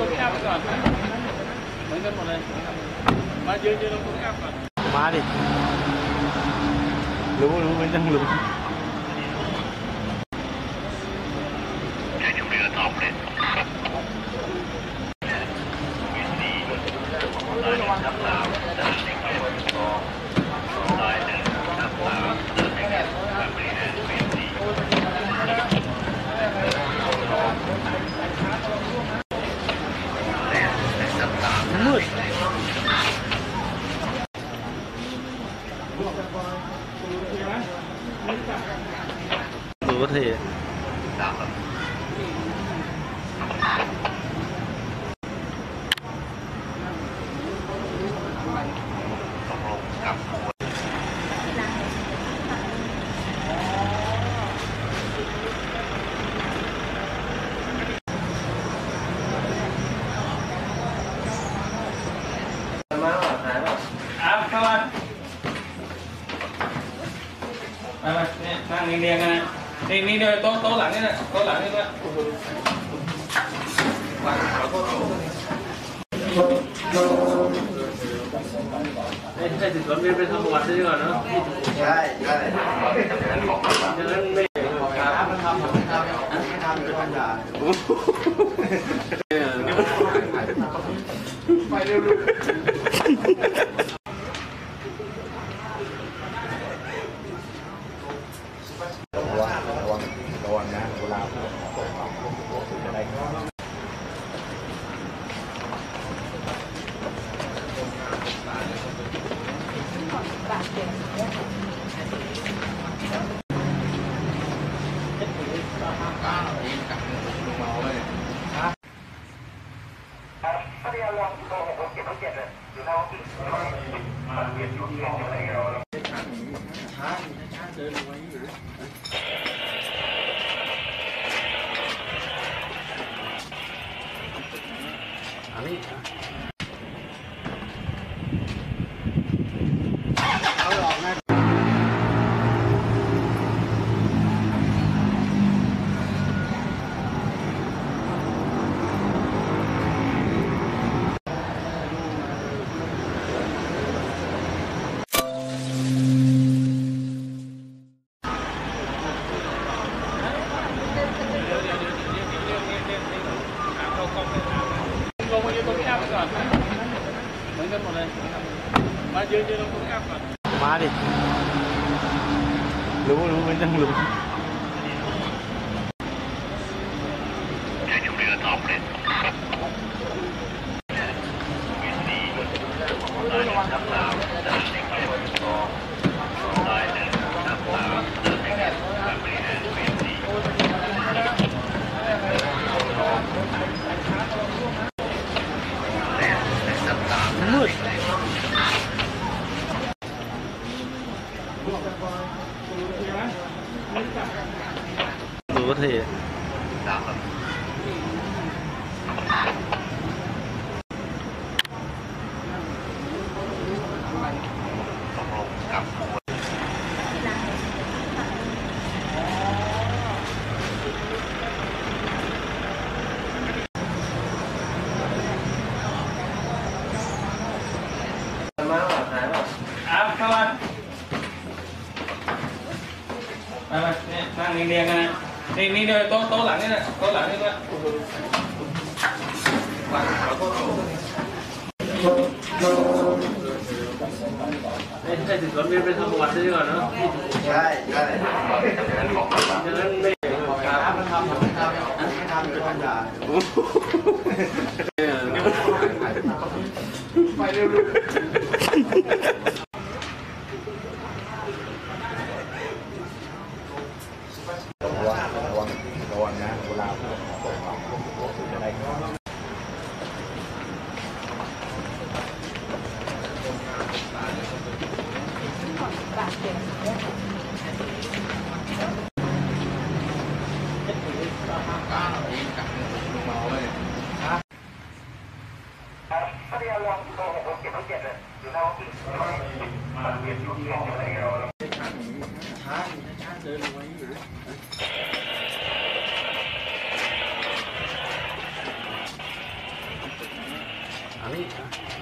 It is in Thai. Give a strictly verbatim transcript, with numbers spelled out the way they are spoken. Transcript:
ตรงแคบไปก่อนเหมือนกันหมดเลยมายืนยืนตรงแคบก่อนมาดิรู้รู้มันต้องรู้มืดดูก็เท่เข้ามาไปไปเนี่ยนั่งเรียงกันนะนี่นี่ด้วยโต๊ะโต๊ะหลังนี่นะโต๊ะหลังนี่ด้วยไอ้ใช่ถึงคนเรียนเป็นสมุดใช่ก่อนเนาะใช่ใช่ดังนั้นไม่ครับมันทำไม่ทำไม่ทำเป็นปัญญาไปเร็วๆระวังระวังระวังนะเวลาอะไรอันนี้เอาออกนะลงมายืนตรงแคบไปก่อนเหมือนกันหมดเลยมายืนยืนตรงแคบก่อนมาดิรู้รู้มันต้องรู้มืดดูก็เท่เข้ามาไปไปเนี่ยนั่งเรียงกันนะนี่นี่ด้วยโต๊ะโต๊ะหลังนี่นะโต๊ะหลังนี่ด้วยไอ้ใช่ถึงคนเรียนเป็นสมุดใช่ก่อนเนาะใช่ใช่ดังนั้นไม่ครับมันทำไม่ทำไม่ทำเป็นปัญญาไปเร็วๆระวังระวังระวังนะเวลาอะไรอันนี้